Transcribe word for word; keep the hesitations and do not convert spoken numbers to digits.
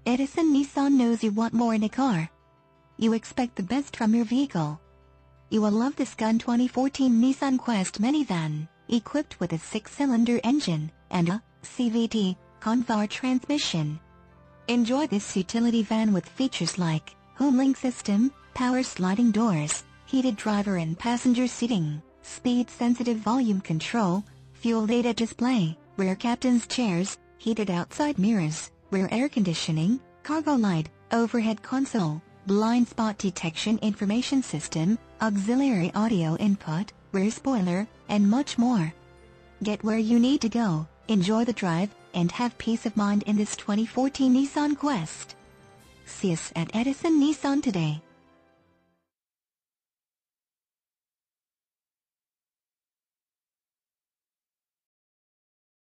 Edison Nissan knows you want more in a car. You expect the best from your vehicle. You will love this gun twenty fourteen Nissan Quest minivan, equipped with a six-cylinder engine and a C V T Convar transmission. Enjoy this utility van with features like HomeLink system, power sliding doors, heated driver and passenger seating, speed-sensitive volume control, fuel data display, rear captain's chairs, heated outside mirrors, rear air conditioning, cargo light, overhead console, blind spot detection information system, auxiliary audio input, rear spoiler, and much more. Get where you need to go, enjoy the drive, and have peace of mind in this twenty fourteen Nissan Quest. See us at Edison Nissan today.